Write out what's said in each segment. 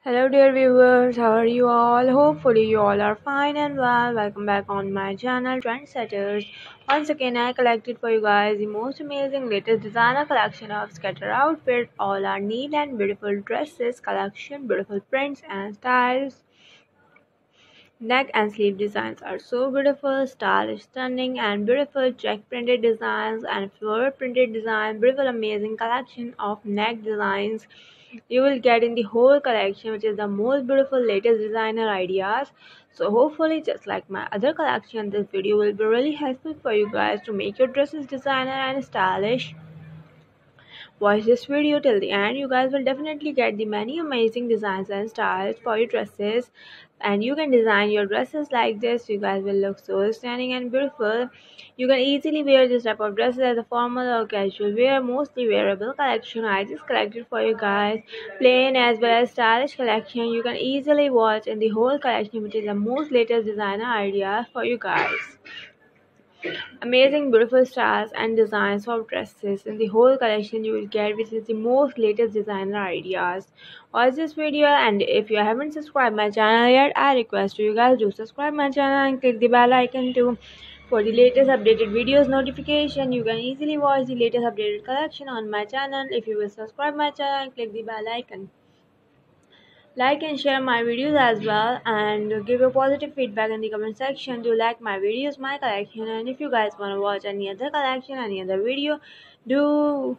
Hello dear viewers, how are you all? Hopefully you all are fine and well. Welcome back on my channel Trendsetters. Once again I collected for you guys the most amazing latest designer collection of scatter outfits. All are neat and beautiful dresses collection, beautiful prints and styles. Neck and sleeve designs are so beautiful, stylish, stunning and beautiful. Check printed designs and floral printed design. Beautiful amazing collection of neck designs you will get in the whole collection, which is the most beautiful latest designer ideas. So hopefully just like my other collection, this video will be really helpful for you guys to make your dresses designer and stylish. Watch this video till the end. You guys will definitely get the many amazing designs and styles for your dresses, and you can design your dresses like this. You guys will look so stunning and beautiful. You can easily wear this type of dresses as a formal or casual wear, mostly wearable collection. I just collected for you guys plain as well as stylish collection. You can easily watch in the whole collection, which is the most latest designer ideas for you guys. Amazing beautiful styles and designs of dresses in the whole collection you will get, which is the most latest designer ideas. Watch this video, and if you haven't subscribed my channel yet, I request you guys to subscribe my channel and click the bell icon too for the latest updated videos notification. You can easily watch the latest updated collection on my channel if you will subscribe my channel and click the bell icon. Like and share my videos as well, and give your positive feedback in the comment section. Do like my videos, my collection, and if you guys want to watch any other collection, any other video, do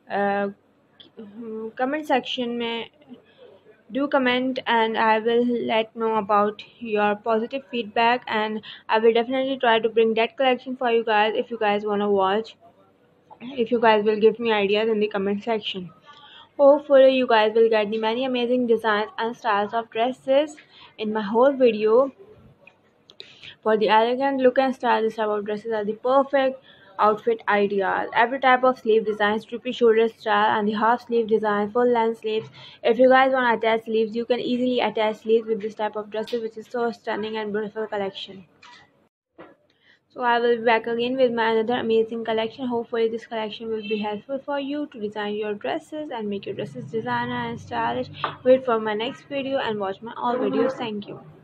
comment section में do comment, and I will let know about your positive feedback, and I will definitely try to bring that collection for you guys if you guys want to watch, if you guys will give me ideas in the comment section. Hopefully you guys will get the many amazing designs and styles of dresses in my whole video. For the elegant look and style, this type of dresses are the perfect outfit ideas. Every type of sleeve design, strippy shoulder style, and the half sleeve design, full length sleeves. If you guys want to attach sleeves, you can easily attach sleeves with this type of dresses, which is so stunning and beautiful collection. So I will be back again with my another amazing collection. Hopefully this collection will be helpful for you to design your dresses and make your dresses designer and stylish. Wait for my next video and watch my all videos. Thank you.